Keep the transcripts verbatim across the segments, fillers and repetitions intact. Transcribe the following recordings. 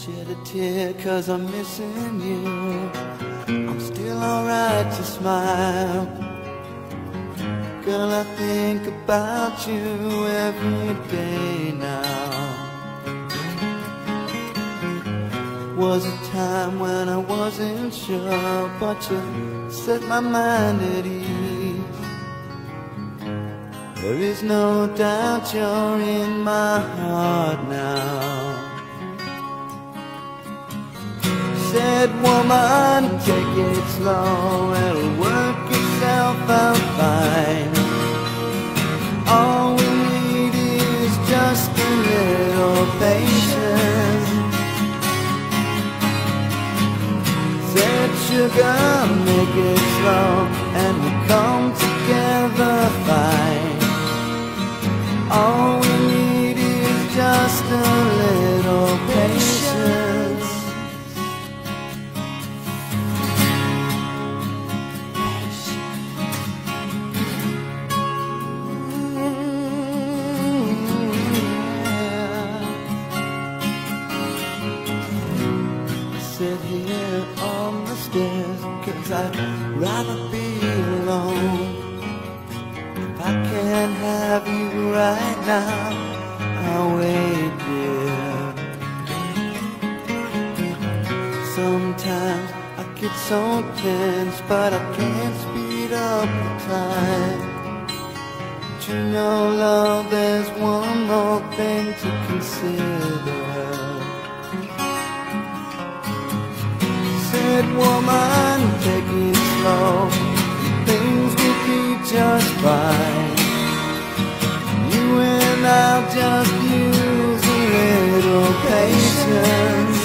shed a tear cause I'm missing you. I'm still alright to smile. Girl, I think about you every day now. Was a time when I wasn't sure, but you set my mind at ease. There is no doubt you're in my heart now. Said, woman, take it slow, it'll work itself out fine. All we need is just a little patience. Said, sugar, make it slow and we'll come together fine. All we need is just a little patience. Sit here on the stairs, cause I'd rather be alone. If I can't have you right now, I'll wait, dear. Sometimes I get so tense, but I can't speed up the time. But you know, love, there's one more thing to consider. Said, woman, take it slow, things will be just fine. You and I'll just use a little patience.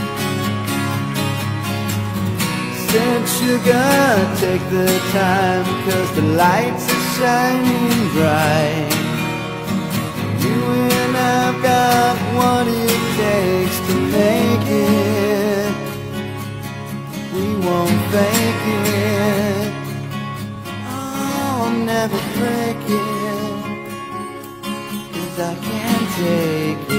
Said, sugar, take the time, cause the lights are shining bright. You and I've got what it takes to make it. We won't fake it, I'll never break it, cause I can't take it.